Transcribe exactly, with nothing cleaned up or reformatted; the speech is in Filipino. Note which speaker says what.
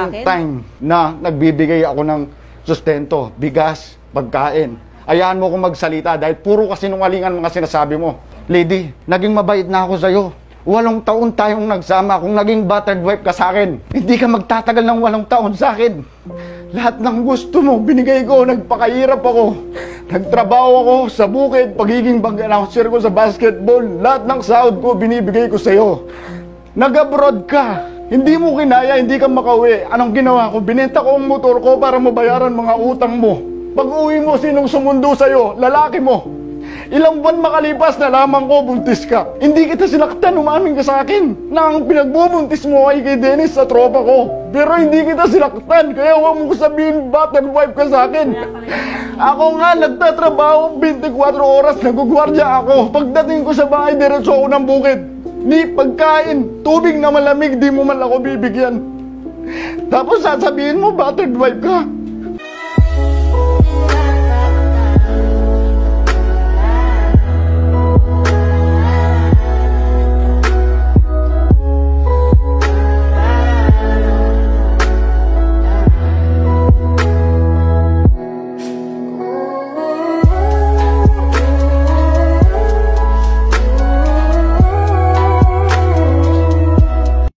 Speaker 1: one
Speaker 2: akin?
Speaker 1: time na nagbibigay ako ng sustento, bigas, pagkain. Ayahan mo akong magsalita dahil puro kasinungalingan mga sinasabi mo. Lady, naging mabait na ako sa'yo. Walong taon tayong nagsama. Kung naging battered wife ka sa akin, hindi ka magtatagal ng walong taon sa akin. Lahat ng gusto mo, binigay ko. Nagpakahirap ako. Nagtrabaho ako sa bukid, pagiging bag announcer ko sa basketball. Lahat ng sahod ko, binibigay ko sa'yo. Nag-abroad ka. Hindi mo kinaya, hindi ka makauwi. Anong ginawa ko? Binenta ko ang motor ko para mabayaran mga utang mo. Pag uwi mo, sinong sumundo sa'yo? Lalaki mo. Ilang buwan makalipas na lamang ko, buntis ka. Hindi kita sinaktan, umamin ka sa akin na ang pinagbubuntis mo ay kay Dennis sa tropa ko. Pero hindi kita sinaktan, kaya huwag mo sabihin battered wife ka sa akin. Ako nga, nagtatrabaho twenty-four oras, nagugwardya ako. Pagdating ko sa bahay, diretso ako ng bukid. Ni pagkain, tubig na malamig, di mo man ako bibigyan. Tapos sasabihin mo, battered wife ka.